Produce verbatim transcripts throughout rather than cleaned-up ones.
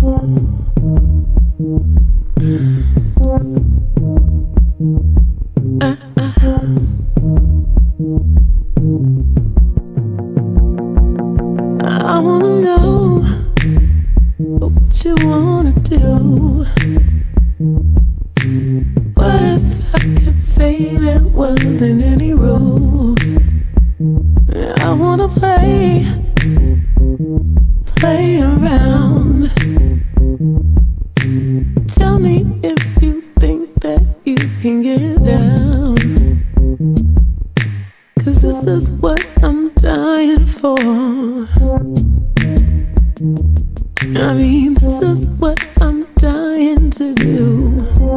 I wanna know what you wanna do. What if I could say there wasn't any rules? I wanna play, play around. Tell me if you think that you can get down, 'cause this is what I'm dying for. I mean, this is what I'm dying to do.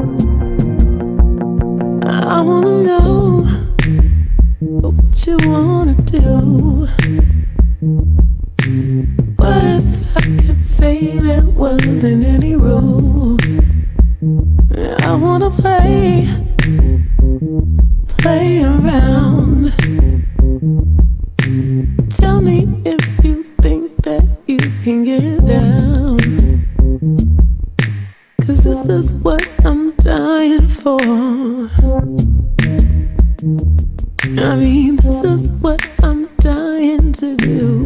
I wanna know what you wanna do. What if I could say there wasn't any rules? I wanna play, play around. Tell me if you think that you can get down, 'cause this is what I'm dying for. I mean, this is what I'm dying to do.